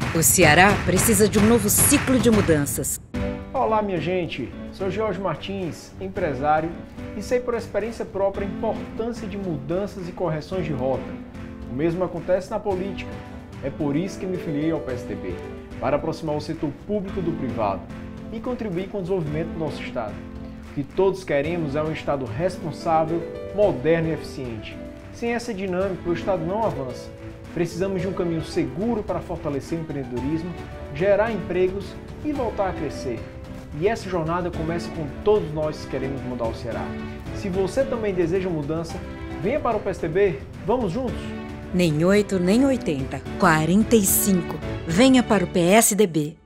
O Ceará precisa de um novo ciclo de mudanças. Olá, minha gente. Sou Jorge Martins, empresário, e sei por experiência própria a importância de mudanças e correções de rota. O mesmo acontece na política. É por isso que me filiei ao PSDB, para aproximar o setor público do privado e contribuir com o desenvolvimento do nosso Estado. O que todos queremos é um Estado responsável, moderno e eficiente. Sem essa dinâmica, o Estado não avança. Precisamos de um caminho seguro para fortalecer o empreendedorismo, gerar empregos e voltar a crescer. E essa jornada começa com todos nós que queremos mudar o Ceará. Se você também deseja mudança, venha para o PSDB, vamos juntos? Nem 8, nem 80, 45. Venha para o PSDB.